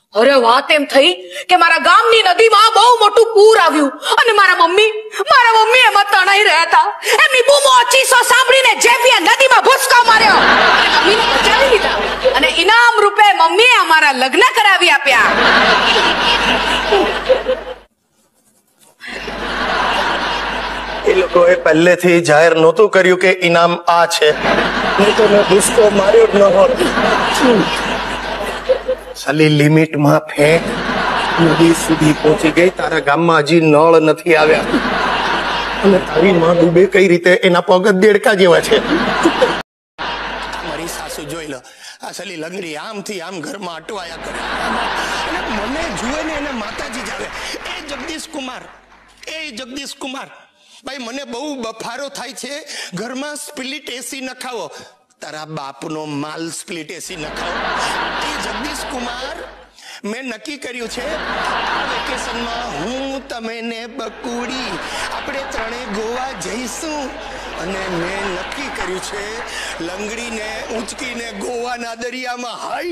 અરે વાત એમ થઈ કે મારા ગામની નદીમાં બહુ મોટું પૂર આવ્યું અને મારા મમ્મી એમાં તણાઈ રહ્યા હતા. એમની બૂમો ચીસો સાંભળીને જેવીએ નદીમાં ભૂસકો માર્યો અને મમ્મીને બચાવી લીધા અને ઇનામ રૂપે મમ્મીએ અમારા લગ્ન કરાવી આપ્યા. એ લોકોએ પહેલેથી જાહેર નહોતું કર્યું કે ઇનામ આ છે, નહીં તો મેં ભૂસકો માર્યો જ ન હોત. સાલી લિમિટમાં ફેંક નદી સુધી પહોંચી ગઈ. તારા ગામમાં હજી નળ નથી આવ્યા અને તારી માં ડૂબે કઈ રીતે એના પગ દેડકા જેવા છે. મારી સાસુ જોઈ લો, આ સાલી લંગડી આમથી આમ ઘરમાં અટવાયા કરે. મને જુએ ને એને માતાજી જ આવે. એ જગદીશ કુમાર ભાઈ, મને બહુ બફારો થાય છે, ઘરમાં સ્પ્લિટ એસી નખાવો. તારા બાપનો માલ સ્પ્લિટ એસી નખાવો. એ જગદીશ કુમાર, મેં નક્કી કર્યું છે આ વેકેશનમાં હું, તમે ને બકુડી આપણે ત્રણે ગોવા જઈશું. અને મેં નક્કી કર્યું છે લંગડીને ઊંચકીને ગોવાના દરિયામાં હાઈ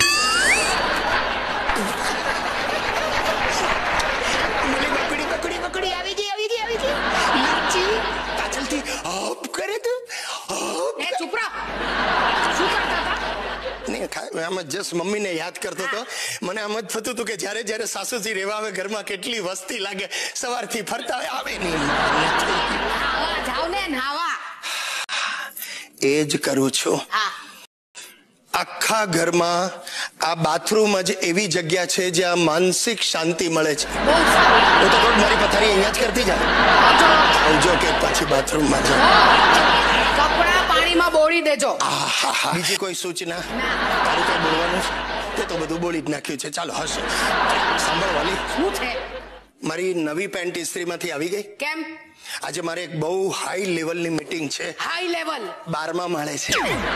બકડી આવી ગઈ લચ્છી પાછળથી હપ કરે તું. એ ચૂપ રહો. શું કરતા હતા? આમ જસ્ટ મમ્મીને યાદ કરતો હતો. મને આમ જ થતું હતું કે જ્યારે જ્યારે સાસુજી રહેવા આવે ઘરમાં કેટલી વસ્તી લાગે. સવારથી ફરતા આવે નહીં. જાવ ને નાવા. એ જ કરું છું. આખા ઘરમાં આ બાથરૂમ જ એવી જગ્યા છે જ્યાં માનસિક શાંતિ મળે છે. હું તો મારી પથારી અહીંયા જ કરતી જાય. આવજો કે પછી બાથરૂમમાં જાઓ. કપડા પાણીમાં બોળી દેજો. બીજી કોઈ સૂચના? તારું કઈ બોલવાનું છે? તે તો બધું બોલી જ નાખ્યું છે. ચાલો હશે. સાંભળવાની શું છે? મારી નવી પેન્ટ ઇસ્ત્રીમાંથી આવી ગઈ. કેમ? આજે મારે એક બહુ હાઈ લેવલની મીટિંગ છે. High level? 12મા માળે છે.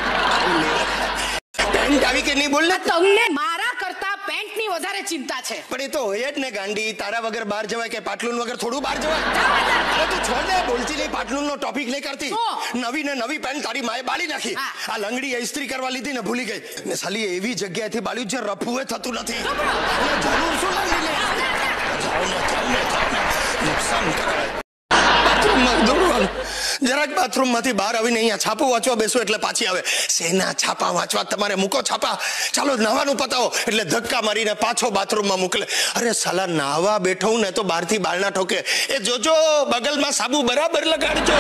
પેન્ટ આવી કે નહીં બોલ ને. તમને મારા કરતા પેન્ટની વધારે ચિંતા છે. પણ એ તો હોય જ ને ગાંડી. તારા વગર બહાર જવાય કે પાટલુન વગર થોડું બહાર જવાય? અરે તું છોડ દે, બોલતી નહીં. પાટલુનનો ટોપિક નહીં કરતી. નવી ને નવી પેન્ટ તારી માએ બાળી નાખી. આ લંગડી ઇસ્ત્રી કરવા લીધી ને ભૂલી ગઈ ને સાલી એવી જગ્યાએથી બાળ્યું જે રફુએ થતું નથી. જરૂર શું લંગડી લે? નુકસાન કરાય. બાથરૂમમાં દોડવાનું. જરાક બાથરૂમમાંથી બહાર આવીને અહીંયા છાપું વાંચવા બેસો એટલે પાછી આવે. શેના છાપા વાંચવા? તમારે મૂકો છાપા, ચાલો નહાવાનું પતાવો એટલે ધક્કા મારીને પાછો બાથરૂમમાં મોકલે. અરે સાલા નાહવા બેઠો ને તો બહારથી બારણા ઠોકે. એ જોજો બગલમાં સાબુ બરાબર લગાડજો.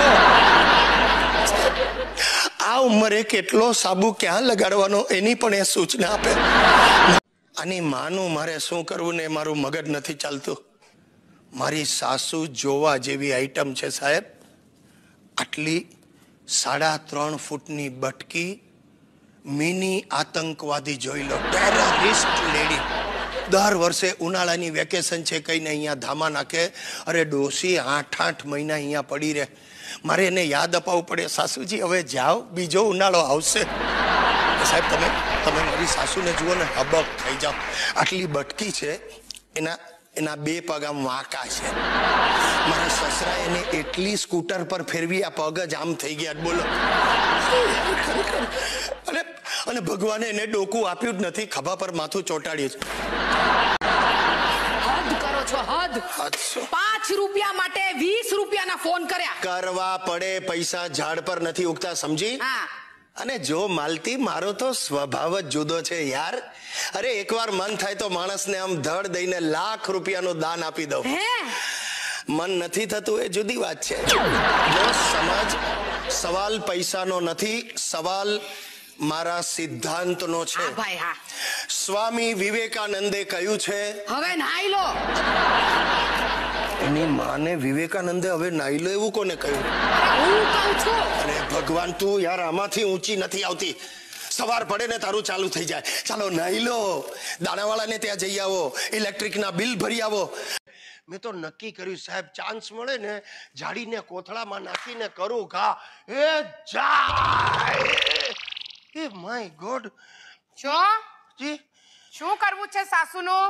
આ ઉંમરે કેટલો સાબુ ક્યાં લગાડવાનો એની પણ એ સૂચના આપે. આની માનું મારે શું કરવું ને મારું મગજ નથી ચાલતું. મારી સાસુ જોવા જેવી આઈટમ છે સાહેબ. આટલી 3.5 ફૂટની બટકી, મિની આતંકવાદી જોઈ લો, ટેરરિસ્ટ લેડી. દર વર્ષે ઉનાળાની વેકેશન છે કઈને અહીંયા ધામા નાખે. અરે ડોસી 8 મહિના અહીંયા પડી રહે. મારે એને યાદ અપાવવું પડે, સાસુજી હવે જાઓ, બીજો ઉનાળો આવશે. સાહેબ તમે મારી સાસુને જુઓ ને, હબક થઈ જાઓ. આટલી બટકી છે, એના 2 પગ આમ વાંકા છે. મારા સસરા એને એટલી સ્કૂટર પર ફેરવી આ પગ જ આમ થઈ ગયા. બોલો. અને ભગવાને એને ડોકું આપ્યું જ નથી, ખભા પર માથું ચોંટાડ્યું છે. હદ કરો છો, હદ. 5 રૂપિયા માટે 20 રૂપિયાના ફોન કર્યા. કરવા પડે, પૈસા ઝાડ પર નથી ઉગતા, સમજી? અને જો માલતી, મારો તો સ્વભાવ જ જુદો છે યાર. અરે એકવાર મન થાય તો માણસને આમ ધડ દઈને લાખ રૂપિયાનું દાન આપી દઉં. મન નથી થતું એ જુદી વાત છે. જો સમજ, સવાલ પૈસાનો નથી, સવાલ મારા સિદ્ધાંતનો છે. સ્વામી વિવેકાનંદે કહ્યું છે, હવે નાઈ લો. એની માને વિવેકાનંદે હવે નાઈ લો એવું કોને કહ્યું? હું કહું છું. અરે ભગવાન, તું યાર આમાંથી ઊંચી નથી આવતી. સવાર પડે ને તારું ચાલુ થઈ જાય, ચાલો નાઈ લો, દાણાવાળાને ત્યાં જઈ આવો, ઇલેક્ટ્રિકના બિલ ભરી આવો. મેં તો નક્કી કર્યું સાહેબ, ચાન્સ મળે ને જાડીને કોથળામાં નાખીને કરું ઘા. એ જાય. એ માય ગોડ. શું કરવું છે સાસુનું?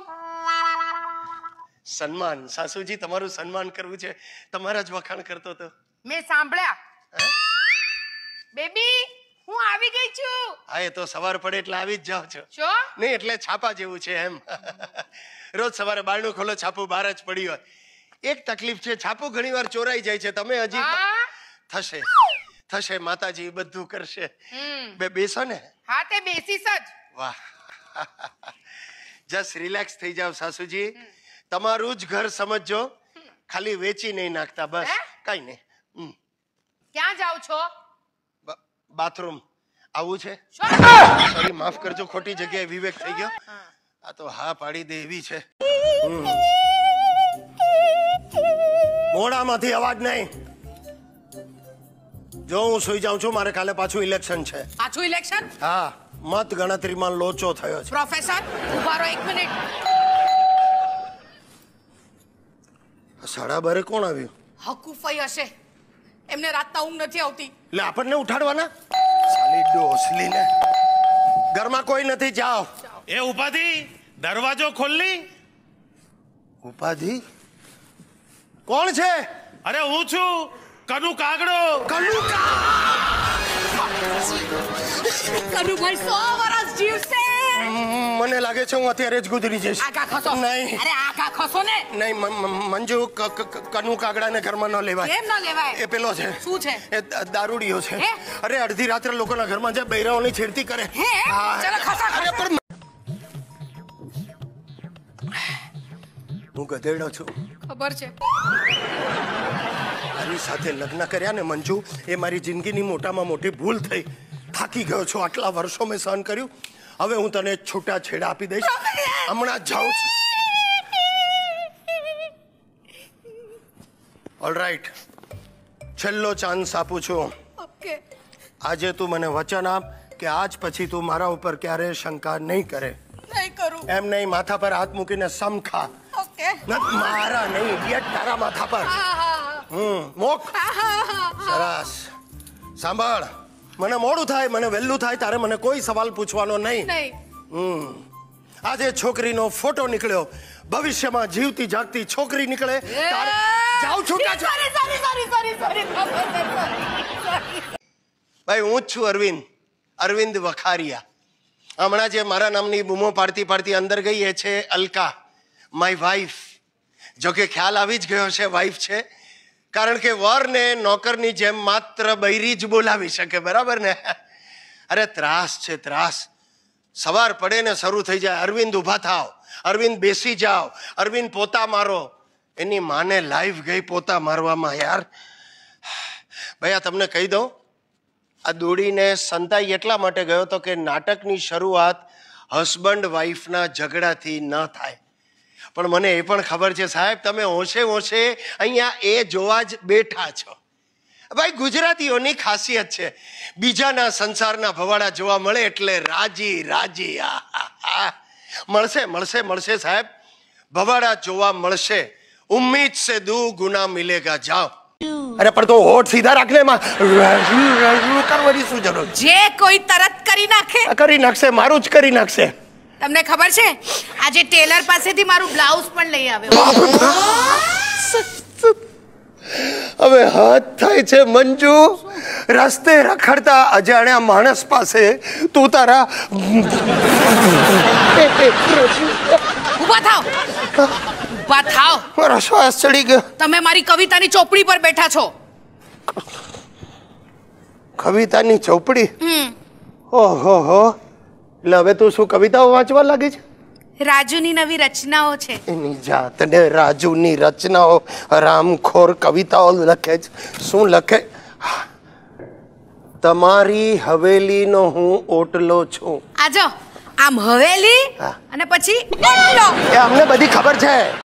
સન્માન. સાસુજી તમારું સન્માન કરવું છે. તમારા જ વખાણ કરતો હતો. મેં સાંભળ્યા. બેબી હું આવી ગઈ છું. હા એ તો સવાર પડે એટલે આવી જ જાવ છો. શું? નહીં એટલે છાપા જેવું છે એમ. રોજ સવારે બારણું ખોલો છાપું બહાર જ પડી હોય. એક તકલીફ છે, છાપું ઘણીવાર ચોરાઈ જાય છે. તમે હજી થશે થશે, માતાજી બધું કરશે. બેસો ને. હા તે બેસીશ જ. વાહ, જસ્ટ રિલેક્સ થઈ જાવ સાસુજી. તમારું જ ઘર સમજજો, ખાલી વેચી નહીં નાખતા બસ. કઈ નહીં. ક્યાં જાવ છો? બાથરૂમ આવું છે. સોરી માફ કરજો, ખોટી જગ્યાએ વિવેક થઈ ગયો. આ તો હા પાડી દે એવી છે. મોઢામાંથી અવાજ નહીં. જો હું સુઈ જાઉં છું, મારે કાલે પાછું ઇલેક્શન છે. પાછું ઇલેક્શન? હા, મત ગણતરીમાં લોચો થયો છે. પ્રોફેસર ઉભા રહો 1 મિનિટ. 12:30 કોણ આવ્યું? હકુફઈ હશે, એમને રાતના ઊંઘ નથી આવતી. એટલે આપણને ઉઠાડવાના? સાલી ડોસલીને. ઘરમાં કોઈ નથી, જાઓ. એ ઉપાધિ, દરવાજો ખોલી. ઉપાધિ કોણ છે? અરે હું છું, કનુ કાગડો. કનુભાઈ 100 વર્ષ જીવશે. મને લાગે છે હું અત્યારે જ ગુજરી જઈશ. આગા ખસો. નહીં. અરે આગા ખસો ને. નહીં મંજુ, કનુ કાગડાને ઘરમાં ન લેવાય. કેમ ન લેવાય? એ પેલો છે. શું છે? એ દારૂડિયો છે. હે? અરે અડધી રાત્રે લોકોના ઘરમાં જાય, બૈરાઓની છેડતી કરે. હે? ચલો ખસો. અરે પણ હું ગધેડો છું. ખબર છે. મારી સાથે લગ્ન કર્યા ને મંજુ, એ મારી જિંદગીની મોટામાં મોટી ભૂલ થઈ. થાકી ગયો છું, આટલા વર્ષો મેં સહન કર્યું. હવે હું તને છૂટા છેડા આપી દઈશ. હમણાં જાઉં છું. ઓલરાઈટ, છેલ્લો ચાન્સ આપું છું. ઓકે. આજે તું મને વચન આપ કે આજ પછી તું મારા ઉપર ક્યારે શંકા નહીં કરે. નહીં કરું. એમ નહીં, માથા પર હાથ મૂકીને સમખા. ઓકે. મારા નહીં, ઇડિયટ, તારા માથા પર. મોક. સરસ. સાંભળ, મને મોડું થાય, મને વહેલું થાય, તારે મને કોઈ સવાલ પૂછવાનો નહીં. નહીં. આજે છોકરીનો ફોટો નીકળ્યો, ભવિષ્યમાં જીવતી જાગતી છોકરી નીકળે. જાઉં છું. ભાઈ હું જ છું અરવિંદ વખારિયા. હમણાં જે મારા નામની બૂમો પાડતી પાડતી અંદર ગઈ એ છે અલકા, માય વાઈફ. જોકે ખ્યાલ આવી જ ગયો છે વાઈફ છે, કારણ કે વરને નોકરની જેમ માત્ર બૈરી જ બોલાવી શકે, બરાબર ને? અરે ત્રાસ છે, ત્રાસ. સવાર પડે ને શરૂ થઈ જાય, અરવિંદ ઊભા થાવ, અરવિંદ બેસી જાઓ, અરવિંદ પોતા મારો. એની માને લાઈવ ગઈ પોતા મારવામાં. યાર ભાઈ આ તમને કહી દઉં, આ દોડીને સંતાઈ એટલા માટે ગયો હતો કે નાટકની શરૂઆત હસબન્ડ વાઈફના ઝઘડાથી ન થાય. પણ મને એ પણ ખબર છે સાહેબ, તમે હોશે અહીંયા એ જોવા જ બેઠા છો. ભાઈ ગુજરાતીઓની ખાસિયત છે, બીજાના સંસારના ભવાડા જોવા મળે એટલે રાજી રાજી. મળશે સાહેબ, ભવાડા જોવા મળશે. ઉમ્મીદ સે દુગુના મિલેગા. જાઓ. અરે પણ તો હોઠ સીધા રાખને, માં કરવાની શું જરૂર? જે કોઈ તરત કરી નાખશે, મારું જ કરી નાખશે. તમને ખબર છે, આજે ટેલર પાસેથી મારું બ્લાઉઝ પણ લઈ આવ્યો. હવે હાથ થાય છે મંજુ, રસ્તે રખડતા અજાણ્યા માણસ પાસે તું તારા ઊભા થાવ. મારો શ્વાસ ચડી ગયો. તમે મારી કવિતાની ચોપડી પર બેઠા છો. કવિતાની ચોપડી? ઓહો, એટલે હવે તું શું કવિતાઓ વાંચવા લાગી છે? રાજુની નવી રચનાઓ છે. એની જાતને રાજુની રચનાઓ, રામખોર કવિતાઓ લખે છે. શું લખે? તમારી હવેલીનો હું ઓટલો છું. આજો આમ હવેલી અને પછી ઓટલો. એ અમને બધી ખબર છે.